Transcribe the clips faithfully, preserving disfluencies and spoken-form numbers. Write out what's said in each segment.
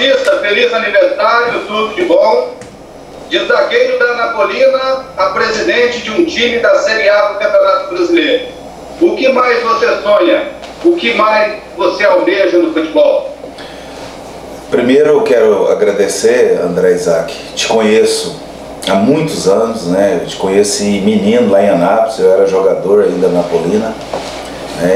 Batista, feliz aniversário, tudo de bom. De zagueiro da Anapolina a presidente de um time da Série A do Campeonato Brasileiro. O que mais você sonha? O que mais você almeja no futebol? Primeiro eu quero agradecer, André Isaac. Te conheço há muitos anos, né? Eu te conheci menino lá em Anápolis, eu era jogador ainda na Anapolina. Né?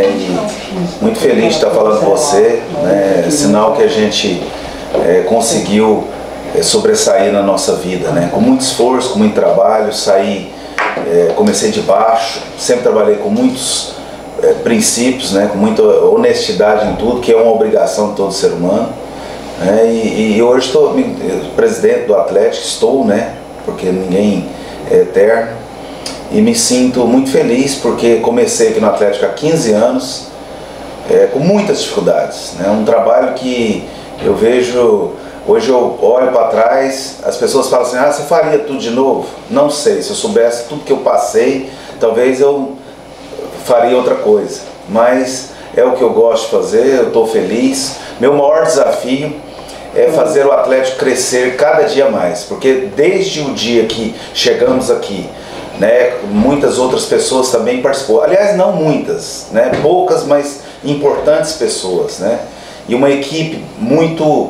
E muito feliz de estar falando com você, né? Sinal que a gente é, conseguiu é, sobressair na nossa vida, né? Com muito esforço, com muito trabalho, saí, é, comecei de baixo, sempre trabalhei com muitos é, princípios, né? Com muita honestidade em tudo, que é uma obrigação de todo ser humano. Né? E, e hoje estou presidente do Atlético, estou, né? Porque ninguém é eterno. E me sinto muito feliz porque comecei aqui no Atlético há quinze anos, é, com muitas dificuldades, né? Um trabalho que eu vejo, hoje eu olho para trás, as pessoas falam assim, ah, você faria tudo de novo? Não sei, se eu soubesse tudo que eu passei, talvez eu faria outra coisa. Mas é o que eu gosto de fazer, eu estou feliz. Meu maior desafio é fazer o Atlético crescer cada dia mais, porque desde o dia que chegamos aqui, né, muitas outras pessoas também participou. Aliás, não muitas, né, poucas, mas importantes pessoas, né, e uma equipe muito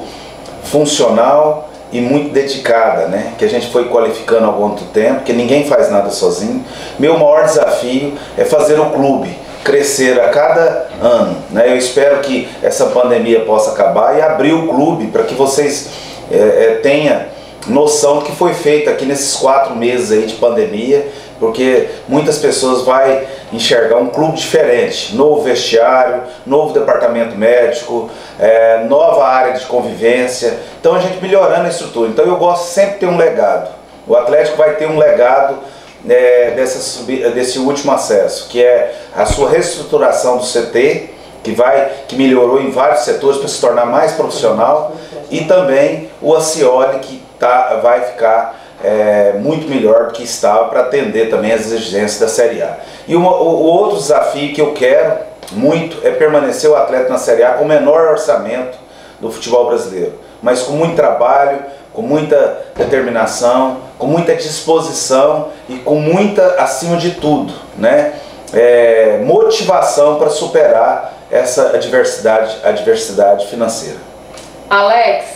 funcional e muito dedicada, né, que a gente foi qualificando ao longo do tempo, porque ninguém faz nada sozinho. Meu maior desafio é fazer o clube crescer a cada ano, né? Eu espero que essa pandemia possa acabar e abrir o clube para que vocês é, é, tenham noção do que foi feito aqui nesses quatro meses aí de pandemia, porque muitas pessoas vão enxergar um clube diferente, novo vestiário, novo departamento médico, é, nova área de convivência, então a gente melhorando a estrutura. Então eu gosto sempre de ter um legado. O Atlético vai ter um legado é, dessa, desse último acesso, que é a sua reestruturação do C T, que, vai, que melhorou em vários setores para se tornar mais profissional, e também o Acioli, que tá, vai ficar é, muito melhor do que estava para atender também as exigências da Série A. E uma, o, o outro desafio que eu quero muito é permanecer o Atlético na Série A com o menor orçamento do futebol brasileiro, mas com muito trabalho, com muita determinação, com muita disposição e com muita, acima de tudo, né, é, motivação para superar essa adversidade, adversidade financeira. Alex.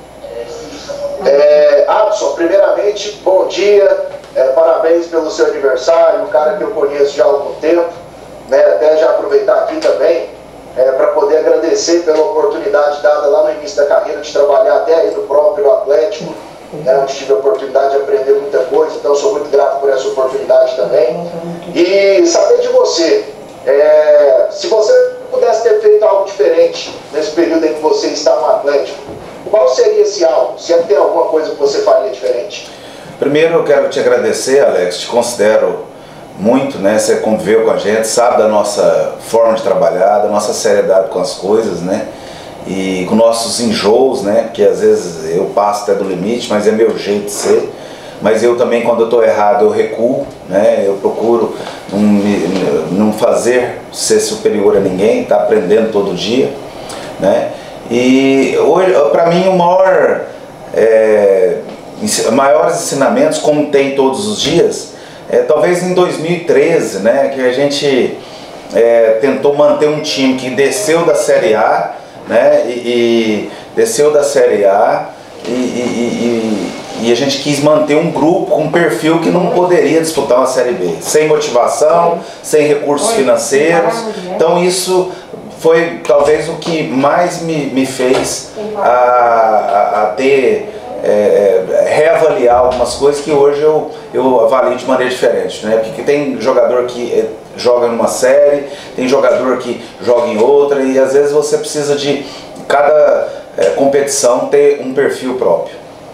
É, Adson, primeiramente, bom dia, é, parabéns pelo seu aniversário, um cara que eu conheço já há algum tempo, né, até já aproveitar aqui também, é, para poder agradecer pela oportunidade dada lá no início da carreira de trabalhar até aí no próprio Atlético, né, onde tive a oportunidade de aprender muita coisa, então sou muito grato por essa oportunidade também. E saber de você, é, se você pudesse ter feito algo diferente nesse período em que você está no Atlético, qual seria esse algo? Se é que tem alguma coisa que você faria diferente? Primeiro eu quero te agradecer, Alex, te considero muito, né? Você conviveu com a gente, sabe da nossa forma de trabalhar, da nossa seriedade com as coisas, né? E com nossos enjoos, né? Porque às vezes eu passo até do limite, mas é meu jeito de ser. Mas eu também, quando eu estou errado, eu recuo, né? Eu procuro não, me, não fazer ser superior a ninguém, tá aprendendo todo dia, né? E hoje, para mim, o maior, é, maiores ensinamentos, como tem todos os dias, é talvez em dois mil e treze, né, que a gente é, tentou manter um time que desceu da Série A, né, e, e desceu da Série A e, e, e, e a gente quis manter um grupo com um perfil que não poderia disputar uma Série B, sem motivação, sem recursos financeiros. Então isso foi talvez o que mais me, me fez a, a, a ter, é, reavaliar algumas coisas que hoje eu, eu avalio de maneira diferente, né? Porque tem jogador que é, joga numa série, tem jogador que joga em outra, e às vezes você precisa de cada é, competição ter um perfil próprio.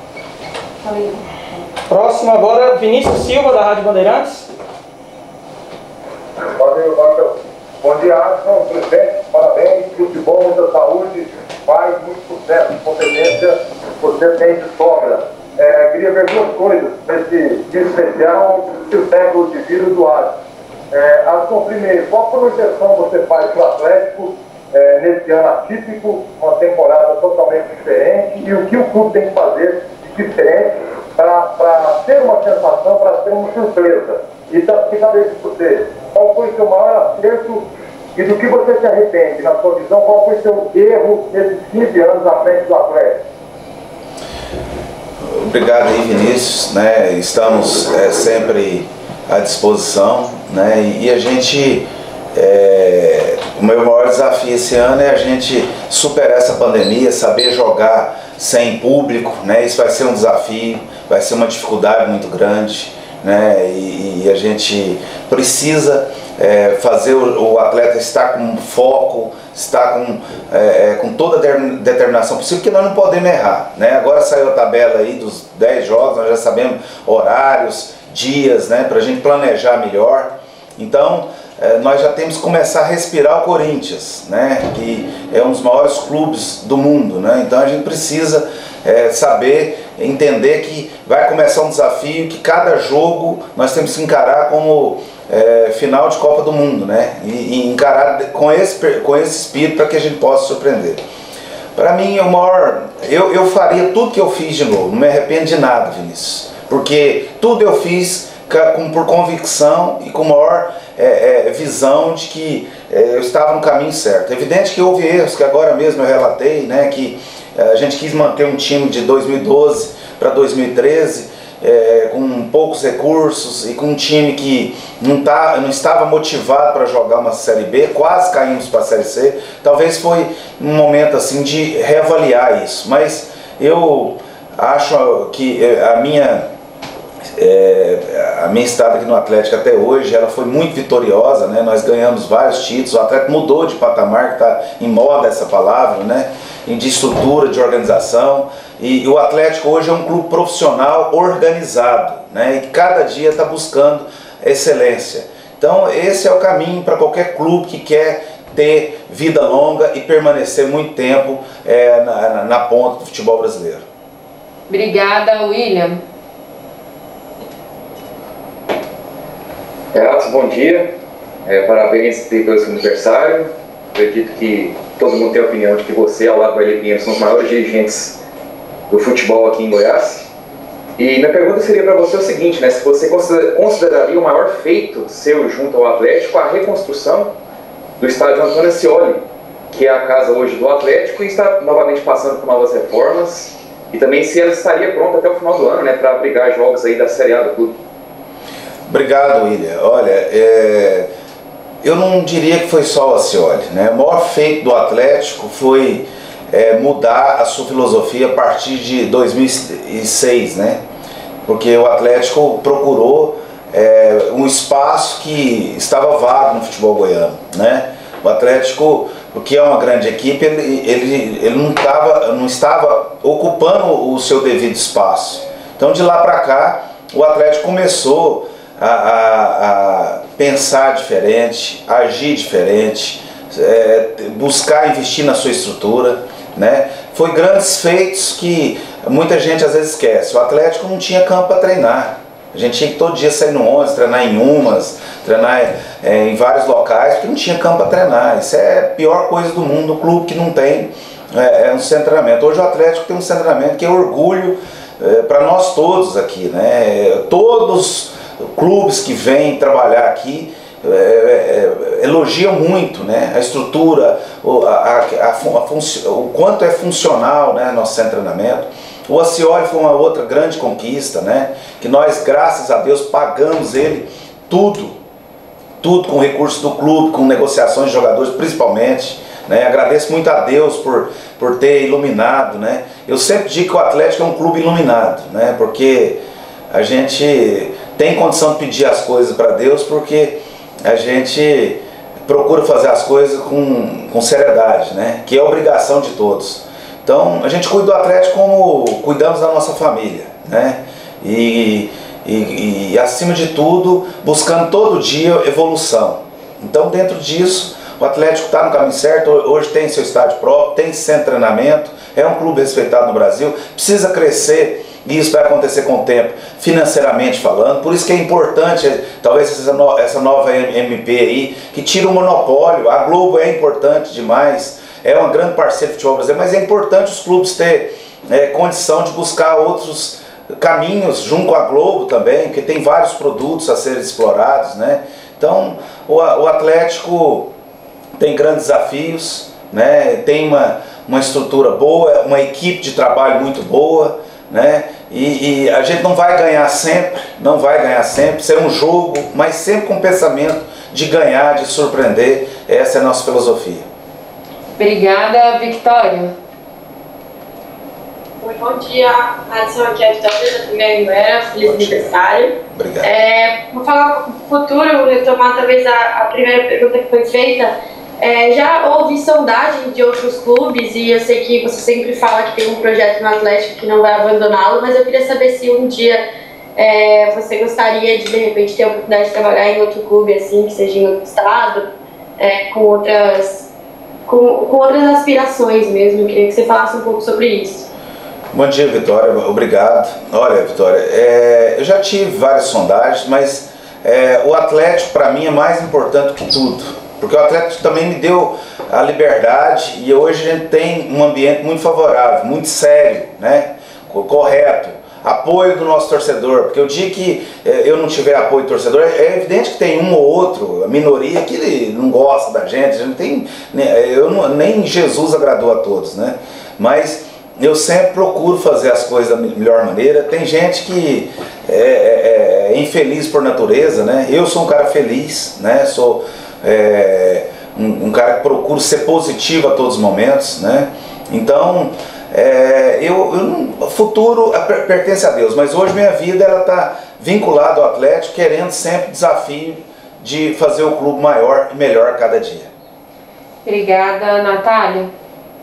Próximo agora, Vinícius Silva, da Rádio Bandeirantes. Valeu, valeu. Bom dia, Adson, presidente, parabéns, futebol, muita saúde, paz, muito sucesso, competência, você tem de sobra. É, queria ver duas coisas nesse dia especial que o técnico de vida do Adson. É, Adson, primeiro, qual projeção você faz para o Atlético é, nesse ano atípico, uma temporada totalmente diferente? e, e o que o clube tem que fazer de diferente para ter uma sensação, para ter uma surpresa. E saber de você, qual foi o seu maior acerto e do que você se arrepende, na sua visão, qual foi o seu erro nesses quinze anos à frente do Atlético? Obrigado aí, Vinícius, né? Estamos é, sempre à disposição, né? E, e a gente, é, o meu maior desafio esse ano é a gente superar essa pandemia, saber jogar sem público, né? Isso vai ser um desafio, vai ser uma dificuldade muito grande, né? E, e a gente precisa é, fazer o, o atleta estar com foco, estar com, é, com toda a determinação possível, porque nós não podemos errar, né? Agora saiu a tabela aí dos dez jogos, nós já sabemos horários, dias, né? Para a gente planejar melhor. Então, é, nós já temos que começar a respirar o Corinthians, né? Que é um dos maiores clubes do mundo, né? Então a gente precisa é, saber, entender que vai começar um desafio, que cada jogo nós temos que encarar como é, final de Copa do Mundo, né? E, e encarar com esse, com esse espírito para que a gente possa surpreender. Para mim, o maior, eu, eu faria tudo que eu fiz de novo, não me arrependo de nada, Vinícius, porque tudo eu fiz com, por convicção e com maior é, é, visão de que é, eu estava no caminho certo. É evidente que houve erros, que agora mesmo eu relatei, né, que a gente quis manter um time de dois mil e doze para dois mil e treze, é, com poucos recursos e com um time que não, tá, não estava motivado para jogar uma Série B, quase caímos para a Série C. Talvez foi um momento assim de reavaliar isso, mas eu acho que a minha, é, a minha estada aqui no Atlético até hoje, ela foi muito vitoriosa, né? Nós ganhamos vários títulos, o Atlético mudou de patamar, que está em moda essa palavra, né? De estrutura, de organização, e, e o Atlético hoje é um clube profissional organizado, né? E cada dia está buscando excelência. Então esse é o caminho para qualquer clube que quer ter vida longa e permanecer muito tempo é, na, na ponta do futebol brasileiro. Obrigada, William. Renato, bom dia. É, parabéns pelo seu aniversário. Acredito que todo mundo tem a opinião de que você, ao lado do Eli Pinheiro, são os maiores dirigentes do futebol aqui em Goiás. E minha pergunta seria para você o seguinte, né? Se você consideraria o maior feito seu junto ao Atlético a reconstrução do estádio Antônio Ascioli, que é a casa hoje do Atlético e está novamente passando por novas reformas, e também se ela estaria pronta até o final do ano, né, para abrigar jogos aí da Série A do clube. Obrigado, William. Olha, é... eu não diria que foi só o Ascioli, né? O maior feito do Atlético foi é, mudar a sua filosofia a partir de dois mil e seis, né? Porque o Atlético procurou é, um espaço que estava vago no futebol goiano, né? O Atlético, porque é uma grande equipe, ele, ele, ele não, tava, não estava ocupando o seu devido espaço. Então de lá para cá, o Atlético começou A, a, a pensar diferente, agir diferente, é, buscar investir na sua estrutura, né? Foi grandes feitos que muita gente às vezes esquece. O Atlético não tinha campo para treinar. A gente tinha que todo dia sair no ônibus, treinar em umas, treinar é, em vários locais, porque não tinha campo para treinar. Isso é a pior coisa do mundo, o clube que não tem é, é um centro de treinamento. Hoje o Atlético tem um centro de treinamento que é orgulho é, para nós todos aqui, né? Todos clubes que vêm trabalhar aqui é, é, elogiam muito, né, a estrutura, a, a, a, a o quanto é funcional, né, nosso centro de treinamento. O Ascioli foi uma outra grande conquista, né, que nós, graças a Deus, pagamos ele tudo, tudo com recursos do clube, com negociações de jogadores principalmente, né. Agradeço muito a Deus por, por ter iluminado, né. Eu sempre digo que o Atlético é um clube iluminado, né, porque a gente tem condição de pedir as coisas para Deus, porque a gente procura fazer as coisas com, com seriedade, né? Que é obrigação de todos. Então a gente cuida do Atlético como cuidamos da nossa família, né? E, e, e acima de tudo, buscando todo dia evolução. Então dentro disso, o Atlético está no caminho certo, hoje tem seu estádio próprio, tem centro de treinamento, é um clube respeitado no Brasil, precisa crescer. E isso vai acontecer com o tempo, financeiramente falando. Por isso que é importante, talvez essa, no, essa nova M P aí, que tira o monopólio. A Globo é importante demais, é uma grande parceira do futebol brasileiro, mas é importante os clubes ter é, condição de buscar outros caminhos junto com a Globo também, porque tem vários produtos a serem explorados, né? Então o, o Atlético tem grandes desafios, né? Tem uma, uma estrutura boa, uma equipe de trabalho muito boa, né? E, e a gente não vai ganhar sempre, não vai ganhar sempre, isso é um jogo, mas sempre com o pensamento de ganhar, de surpreender. Essa é a nossa filosofia. Obrigada, Victória. Oi, bom dia, Adson, aqui é a Vitória da primeira Anguera, feliz aniversário. Obrigado. É, vou falar no futuro, retomar talvez a, a primeira pergunta que foi feita. É, já houve sondagem de outros clubes e eu sei que você sempre fala que tem um projeto no Atlético que não vai abandoná-lo, mas eu queria saber se um dia é, você gostaria de, de repente, ter a oportunidade de trabalhar em outro clube, assim, que seja em outro estado, é, com, outras, com, com outras aspirações mesmo. Eu queria que você falasse um pouco sobre isso. Bom dia, Vitória, obrigado. Olha, Vitória, é, eu já tive várias sondagens, mas é, o Atlético para mim é mais importante que tudo, porque o Atlético também me deu a liberdade e hoje a gente tem um ambiente muito favorável, muito sério, né? Correto, apoio do nosso torcedor, porque o dia que é, eu não tiver apoio do torcedor, é evidente que tem um ou outro, a minoria que não gosta da gente, a gente tem, eu não, nem Jesus agradou a todos, né? Mas eu sempre procuro fazer as coisas da melhor maneira. Tem gente que é, é, é infeliz por natureza, né? Eu sou um cara feliz, né? Sou é, um, um cara que procuro ser positivo a todos os momentos, né? Então, é, eu, eu, o futuro pertence a Deus, mas hoje minha vida ela está vinculada ao Atlético, querendo sempre desafio de fazer o clube maior e melhor cada dia. Obrigada, Natália.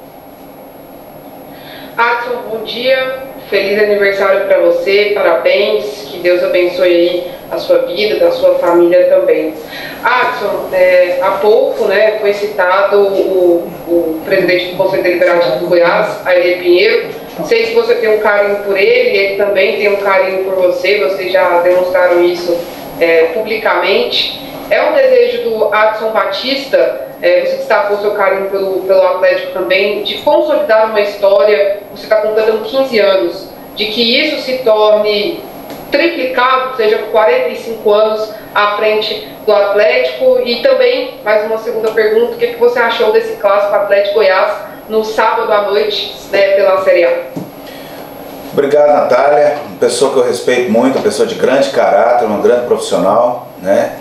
Adson, bom dia, feliz aniversário para você, parabéns, que Deus abençoe aí a sua vida, da sua família também. Adson, é, há pouco, né, foi citado o, o presidente do Conselho Deliberativo do Goiás, Aire Pinheiro. Sei que você tem um carinho por ele, ele também tem um carinho por você, vocês já demonstraram isso é, publicamente. É um desejo do Adson Batista, é, você destacou seu carinho pelo, pelo Atlético também, de consolidar uma história, você está completando quinze anos, de que isso se torne triplicado, seja por quarenta e cinco anos à frente do Atlético. E também, mais uma segunda pergunta, o que, é que você achou desse clássico Atlético Goiás no sábado à noite, né, pela Série A? Obrigado, Natália, uma pessoa que eu respeito muito, uma pessoa de grande caráter, uma grande profissional, né?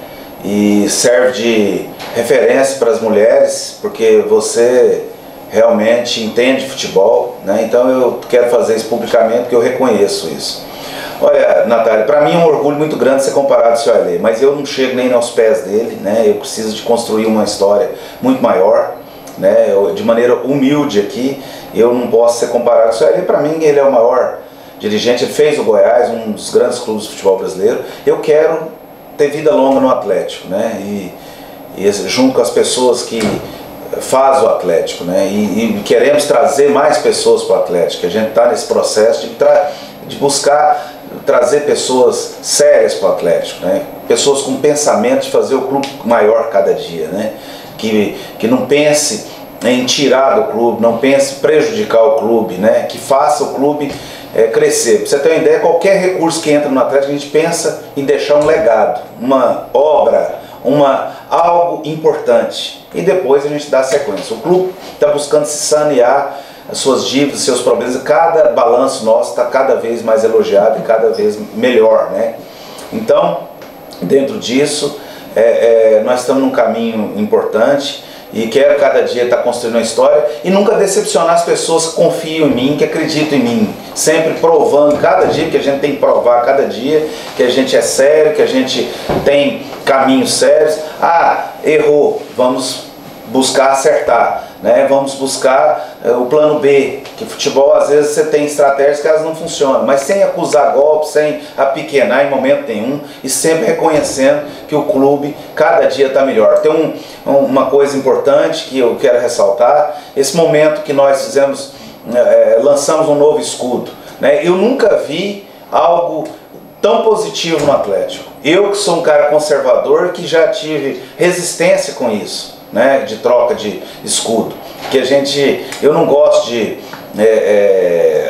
E serve de referência para as mulheres, porque você realmente entende futebol, né? Então eu quero fazer isso publicamente, porque eu reconheço isso. Olha, Natália, para mim é um orgulho muito grande ser comparado ao seu Ailê, mas eu não chego nem aos pés dele, né? Eu preciso de construir uma história muito maior, né? Eu, de maneira humilde aqui, eu não posso ser comparado ao seu Ailê. Para mim ele é o maior dirigente, ele fez o Goiás, um dos grandes clubes de futebol brasileiro. Eu quero ter vida longa no Atlético, né? E, e junto com as pessoas que fazem o Atlético, né? E, e queremos trazer mais pessoas para o Atlético. A gente está nesse processo de, tra de buscar trazer pessoas sérias para o Atlético, né? Pessoas com pensamento de fazer o clube maior cada dia, né? Que, que não pense em tirar do clube, não pense em prejudicar o clube, né? Que faça o clube É, crescer. Para você ter uma ideia, qualquer recurso que entra no Atlético, a gente pensa em deixar um legado, uma obra, uma, algo importante. E depois a gente dá sequência. O clube está buscando se sanear as suas dívidas, seus problemas. Cada balanço nosso está cada vez mais elogiado e cada vez melhor, né? Então, dentro disso, é, é, nós estamos num caminho importante. E quero cada dia estar construindo uma história e nunca decepcionar as pessoas que confiam em mim, que acreditam em mim. Sempre provando, cada dia que a gente tem que provar, cada dia que a gente é sério, que a gente tem caminhos sérios. Ah, errou, vamos buscar acertar, né? Vamos buscar uh, o plano B, que futebol às vezes você tem estratégias que elas não funcionam, mas sem acusar golpe, sem apequenar em momento nenhum e sempre reconhecendo que o clube cada dia está melhor. Tem um, um, uma coisa importante que eu quero ressaltar, esse momento que nós fizemos, uh, lançamos um novo escudo, né? Eu nunca vi algo tão positivo no Atlético. Eu que sou um cara conservador, que já tive resistência com isso, né, de troca de escudo, que a gente, eu não gosto de é, é,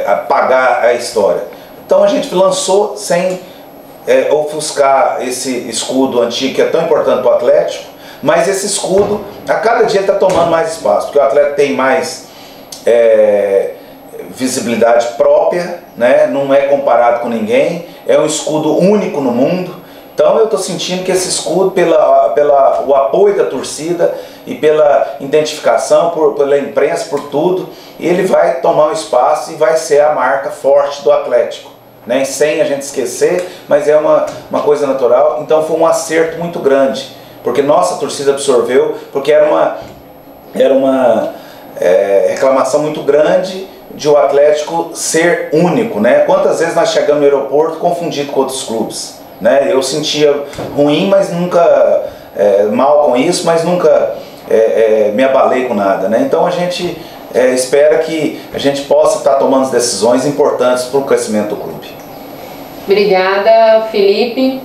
apagar a história. Então a gente lançou sem é, ofuscar esse escudo antigo que é tão importante para o Atlético, mas esse escudo a cada dia está tomando mais espaço, porque o Atlético tem mais é, visibilidade própria, né? Não é comparado com ninguém, é um escudo único no mundo. Então eu estou sentindo que esse escudo, pela, pela o apoio da torcida e pela identificação, por, pela imprensa, por tudo, ele vai tomar um espaço e vai ser a marca forte do Atlético, né? Sem a gente esquecer, mas é uma, uma coisa natural. Então foi um acerto muito grande, porque nossa torcida absorveu, porque era uma, era uma é, reclamação muito grande de o Atlético ser único, né? Quantas vezes nós chegamos no aeroporto confundido com outros clubes, né? Eu sentia ruim, mas nunca é, mal com isso, mas nunca é, é, me abalei com nada, né? Então a gente é, espera que a gente possa estar tomando decisões importantes para o crescimento do clube. Obrigada, Felipe.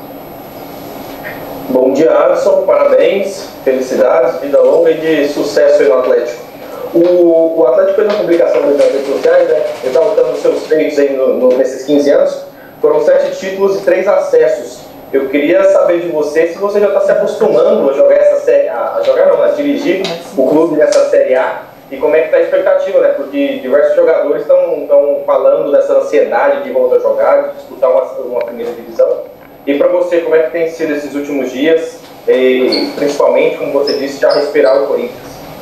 Bom dia, Adson, parabéns, felicidades, vida longa e de sucesso aí no Atlético. O, o Atlético fez uma publicação nas redes sociais, né, exaltando os seus feitos aí no, no, nesses quinze anos. Foram sete títulos e três acessos. Eu queria saber de você se você já está se acostumando a jogar essa série, a, a jogar não, a dirigir o clube nessa Série A, e como é que está a expectativa, né? Porque diversos jogadores estão falando dessa ansiedade de voltar a jogar, de disputar uma, uma primeira divisão. E para você, como é que tem sido esses últimos dias, e principalmente, como você disse, já respirar o Corinthians?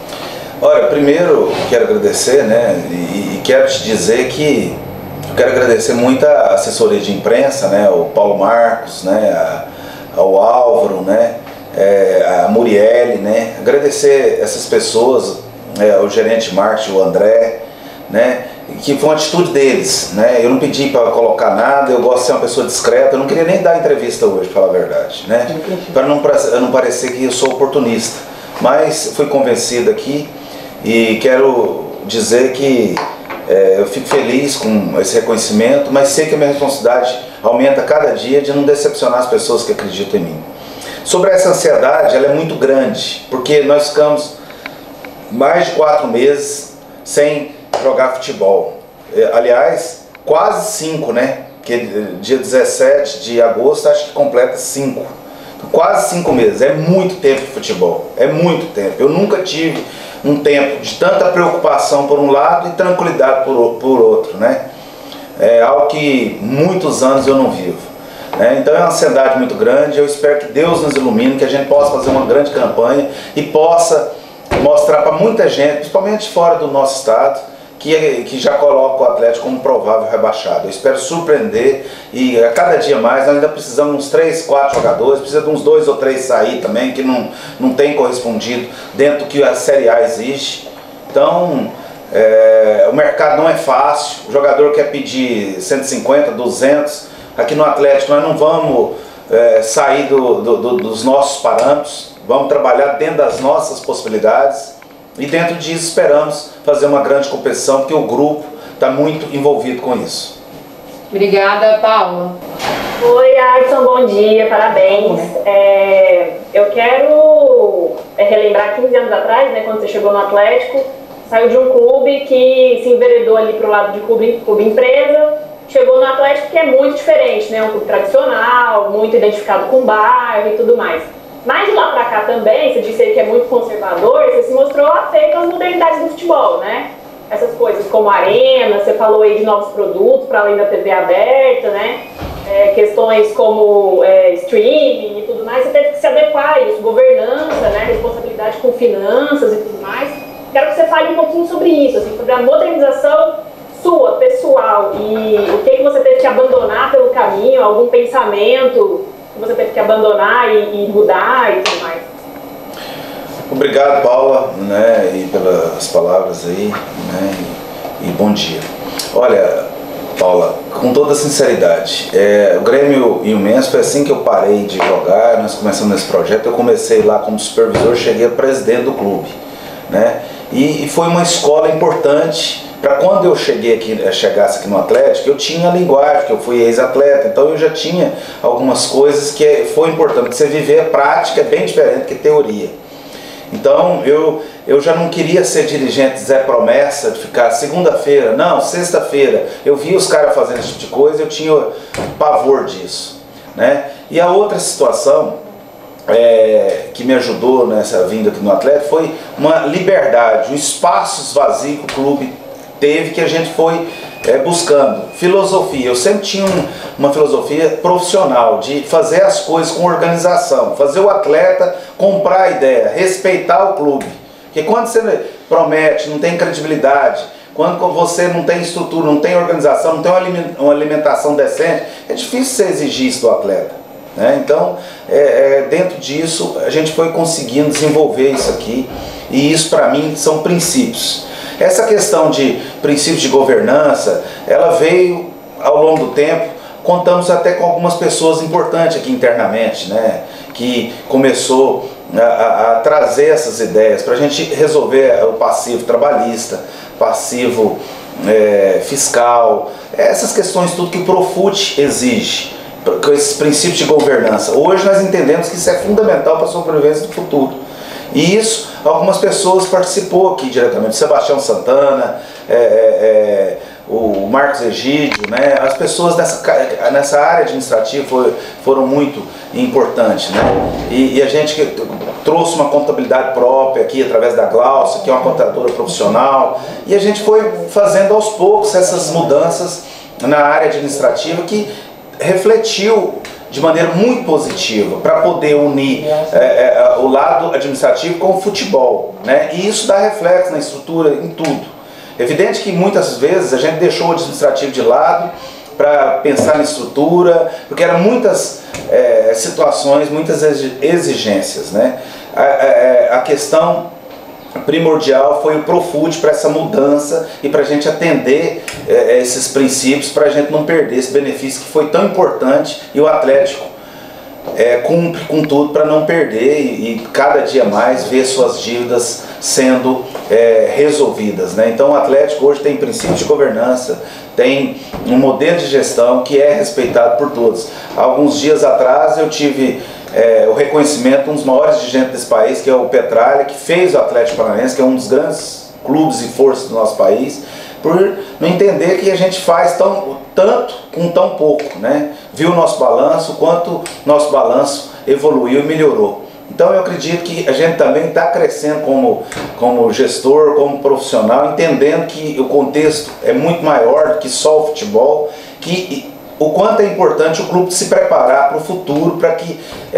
Olha, primeiro quero agradecer, né? E, e quero te dizer que eu quero agradecer muito a assessoria de imprensa, né? O Paulo Marcos, né? A, ao Álvaro, né? É, a Muriele, né? Agradecer essas pessoas, é, o gerente de marketing, o André, né? Que foi uma atitude deles, né? Eu não pedi para colocar nada, eu gosto de ser uma pessoa discreta, eu não queria nem dar entrevista hoje, para falar a verdade, né? Para não, não parecer que eu sou oportunista, mas fui convencido aqui e quero dizer que é, eu fico feliz com esse reconhecimento, mas sei que a minha responsabilidade aumenta cada dia de não decepcionar as pessoas que acreditam em mim. Sobre essa ansiedade, ela é muito grande, porque nós ficamos mais de quatro meses sem jogar futebol. Aliás, quase cinco, né? Porque dia dezessete de agosto acho que completa cinco. Quase cinco meses. É muito tempo de futebol. É muito tempo. Eu nunca tive um tempo de tanta preocupação por um lado e tranquilidade por, por outro, né? É algo que muitos anos eu não vivo. Né? Então é uma ansiedade muito grande. Eu espero que Deus nos ilumine, que a gente possa fazer uma grande campanha e possa mostrar para muita gente, principalmente fora do nosso estado, que, que já coloca o Atlético como provável rebaixado. Eu espero surpreender e a cada dia mais nós ainda precisamos de uns três, quatro jogadores, precisa de uns dois ou três sair também, que não, não tem correspondido dentro do que a Série A exige. Então, é, o mercado não é fácil, o jogador quer pedir cento e cinquenta, duzentos, aqui no Atlético nós não vamos é, sair do, do, do, dos nossos parâmetros, vamos trabalhar dentro das nossas possibilidades. E dentro disso esperamos fazer uma grande competição, porque o grupo está muito envolvido com isso. Obrigada, Paula. Oi, Adson, bom dia, parabéns. É, eu quero é, relembrar quinze anos atrás, né, quando você chegou no Atlético, saiu de um clube que se enveredou ali para o lado de clube, clube empresa, chegou no Atlético que é muito diferente, né, um clube tradicional, muito identificado com o bairro e tudo mais. Mas de lá pra cá também, você disse aí que é muito conservador, você se mostrou afeito às modernidades do futebol, né? Essas coisas como arena, você falou aí de novos produtos para além da T V aberta, né? É, questões como é, streaming e tudo mais, você teve que se adequar a isso, governança, né? Responsabilidade com finanças e tudo mais. Quero que você fale um pouquinho sobre isso, assim, sobre a modernização sua, pessoal, e o que, que você teve que abandonar pelo caminho, algum pensamento que você teve que abandonar e, e mudar e tudo mais. Obrigado, Paula, né, e pelas palavras aí, né, e, e bom dia. Olha, Paula, com toda sinceridade, é, o Grêmio e o Men's foi assim que eu parei de jogar, nós começamos nesse projeto, eu comecei lá como supervisor, cheguei a presidente do clube, né, e, e foi uma escola importante. Para quando eu cheguei aqui, chegasse aqui no Atlético, eu tinha linguagem, que eu fui ex-atleta, então eu já tinha algumas coisas que foi importante, porque você viver a prática é bem diferente que teoria. Então eu, eu já não queria ser dirigente Zé Promessa, de ficar segunda-feira, não, sexta-feira. Eu vi os caras fazendo esse tipo de coisa, eu tinha pavor disso, né? E a outra situação é, que me ajudou nessa vinda aqui no Atlético foi uma liberdade, um espaço vazio que o clube teve, que a gente foi é, buscando. Filosofia, eu sempre tinha um, uma filosofia profissional, de fazer as coisas com organização, fazer o atleta comprar a ideia, respeitar o clube. Porque quando você promete, não tem credibilidade, quando você não tem estrutura, não tem organização, não tem uma alimentação decente, é difícil você exigir isso do atleta, né? Então, é, é, dentro disso, a gente foi conseguindo desenvolver isso aqui, e isso para mim são princípios. Essa questão de princípios de governança, ela veio ao longo do tempo, contamos até com algumas pessoas importantes aqui internamente, né, que começou a, a, a trazer essas ideias para a gente resolver o passivo trabalhista, passivo é, fiscal, essas questões tudo que o Profut exige, com esses princípios de governança. Hoje nós entendemos que isso é fundamental para a sobrevivência do futuro. E isso, algumas pessoas participou aqui diretamente, Sebastião Santana, é, é, o Marcos Egídio, né? As pessoas nessa, nessa área administrativa foi, foram muito importantes, né? E, e a gente trouxe uma contabilidade própria aqui, através da Glaucia, que é uma contadora profissional, e a gente foi fazendo aos poucos essas mudanças na área administrativa que refletiu de maneira muito positiva, para poder unir é, é, o lado administrativo com o futebol, né? E isso dá reflexo na estrutura, em tudo. Evidente que muitas vezes a gente deixou o administrativo de lado para pensar na estrutura, porque eram muitas é, situações, muitas exigências, né? A, a, a questão primordial foi o Profut para essa mudança e para a gente atender é, esses princípios, para a gente não perder esse benefício que foi tão importante, e o Atlético é, cumpre com tudo para não perder e, e cada dia mais ver suas dívidas sendo é, resolvidas, né? Então o Atlético hoje tem princípios de governança, tem um modelo de gestão que é respeitado por todos. Alguns dias atrás eu tive É, o reconhecimento de um dos maiores dirigentes desse país, que é o Petralha, que fez o Atlético Paranaense, que é um dos grandes clubes e forças do nosso país, por não entender que a gente faz tão, tanto com tão pouco, né? Viu o nosso balanço, quanto nosso balanço evoluiu e melhorou. Então eu acredito que a gente também está crescendo como, como gestor, como profissional, entendendo que o contexto é muito maior do que só o futebol, que o quanto é importante o clube se preparar para o futuro, para que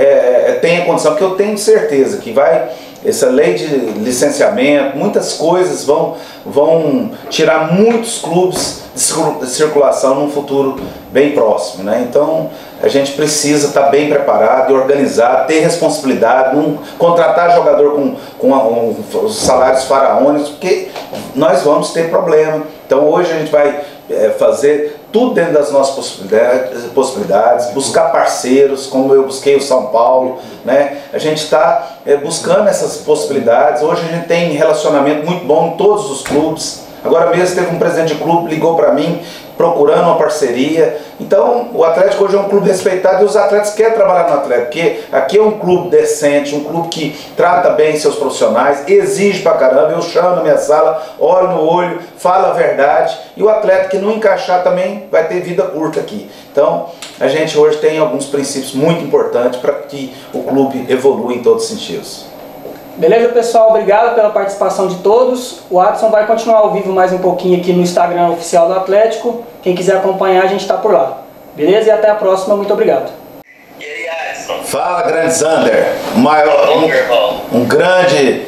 é, tenha condição, porque eu tenho certeza que vai, essa lei de licenciamento, muitas coisas vão, vão tirar muitos clubes de circulação num futuro bem próximo, né? Então a gente precisa estar bem preparado e organizado, ter responsabilidade, não contratar jogador com, com um, os salários faraônicos, porque nós vamos ter problema. Então hoje a gente vai é, fazer tudo dentro das nossas possibilidades, possibilidades, buscar parceiros, como eu busquei o São Paulo, né? A gente está é, buscando essas possibilidades. Hoje a gente tem relacionamento muito bom em todos os clubes. Agora mesmo teve um presidente de clube que ligou para mim procurando uma parceria. Então o Atlético hoje é um clube respeitado e os atletas querem trabalhar no Atlético, porque aqui é um clube decente, um clube que trata bem seus profissionais, exige pra caramba. Eu chamo na minha sala, olho no olho, falo a verdade, e o atleta que não encaixar também vai ter vida curta aqui. Então a gente hoje tem alguns princípios muito importantes para que o clube evolua em todos os sentidos. Beleza, pessoal? Obrigado pela participação de todos. O Adson vai continuar ao vivo mais um pouquinho aqui no Instagram oficial do Atlético. Quem quiser acompanhar, a gente está por lá. Beleza? E até a próxima. Muito obrigado. E aí, Adson? Fala, grande Zander. Maior, um, um grande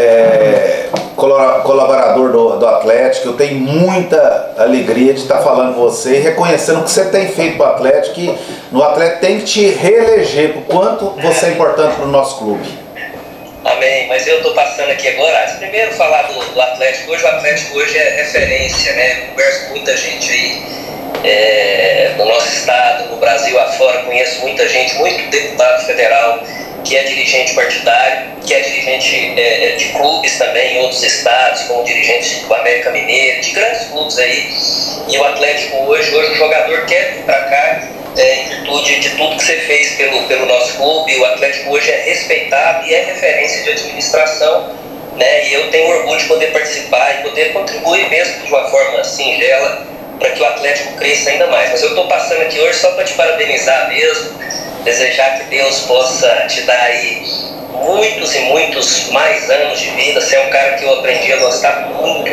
é, colaborador do, do Atlético. Eu tenho muita alegria de estar falando com você e reconhecendo o que você tem feito para o Atlético, que no Atlético tem que te reeleger por quanto você é importante para o nosso clube. Amém, mas eu estou passando aqui agora, primeiro falar do, do Atlético. Hoje o Atlético hoje é referência, né? Converso com muita gente aí é, do nosso estado, no Brasil afora, conheço muita gente, muito deputado federal que é dirigente partidário, que é dirigente é, de clubes também em outros estados, como dirigente do América Mineiro, de grandes clubes aí. E o Atlético hoje, hoje o jogador quer vir para cá é, em virtude de tudo que você fez pelo, pelo nosso clube. O Atlético hoje é respeitado e é referência de administração, né? E eu tenho orgulho de poder participar e poder contribuir mesmo de uma forma singela para que o Atlético cresça ainda mais. Mas eu estou passando aqui hoje só para te parabenizar mesmo, desejar que Deus possa te dar aí muitos e muitos mais anos de vida. Você é um cara que eu aprendi a gostar muito,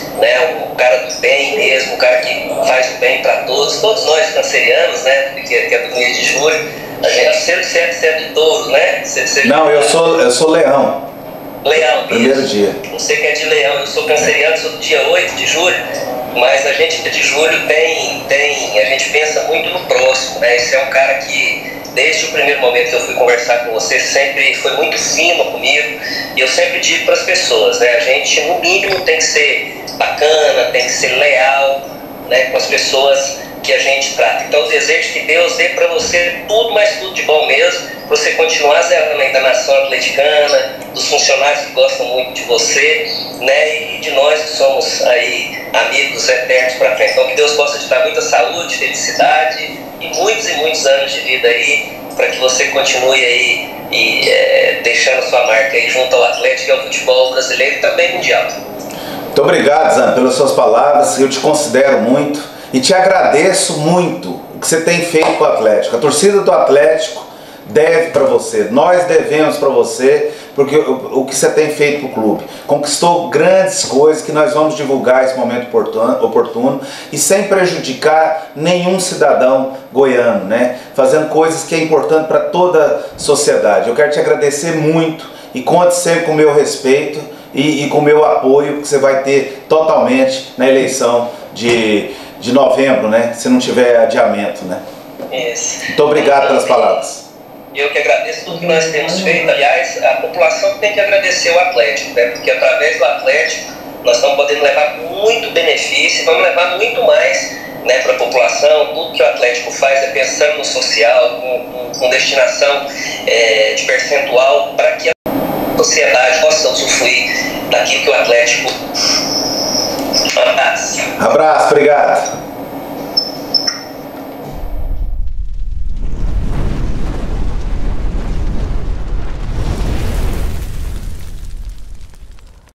né? Um cara do bem mesmo, um cara que faz o bem para todos, todos nós cancerianos, né? Que, que é do mês de julho. A gente sempre sempre você é de touro, né? Você, você... Não, eu sou, eu sou leão. Leão, primeiro isso. dia. Você que é de leão, eu sou canceriano, sou do dia oito de julho, mas a gente de julho tem, tem, a gente pensa muito no próximo, né? Esse é um cara que, desde o primeiro momento que eu fui conversar com você, sempre foi muito fino comigo, e eu sempre digo para as pessoas, né? A gente, no mínimo, tem que ser bacana, tem que ser leal, né, com as pessoas que a gente trata. Então, eu desejo que Deus dê para você tudo, mas tudo de bom mesmo, para você continuar zerando aí da nação atleticana, dos funcionários que gostam muito de você, né, e de nós que somos aí amigos eternos para frente. Então, que Deus possa te dar muita saúde, felicidade e muitos e muitos anos de vida aí, para que você continue aí e, é, deixando sua marca aí junto ao Atlético e ao futebol brasileiro e também mundial. Muito obrigado, Zan, pelas suas palavras. Eu te considero muito e te agradeço muito o que você tem feito com o Atlético. A torcida do Atlético deve para você, nós devemos para você, porque o, o que você tem feito para o clube. Conquistou grandes coisas que nós vamos divulgar esse momento oportuno, oportuno e sem prejudicar nenhum cidadão goiano, né? Fazendo coisas que é importante para toda a sociedade. Eu quero te agradecer muito e conte sempre com o meu respeito e, e com o meu apoio, que você vai ter totalmente na eleição de, de novembro, né? Se não tiver adiamento, né? Isso. Muito obrigado pelas palavras. Eu que agradeço tudo que nós temos feito. Aliás, a população tem que agradecer o Atlético, né? Porque através do Atlético nós estamos podendo levar muito benefício, vamos levar muito mais, né, para a população. Tudo que o Atlético faz é pensando no social, com, com, com destinação é, de percentual, para que a sociedade possa usufruir daquilo que o Atlético faz. Abraço, obrigado.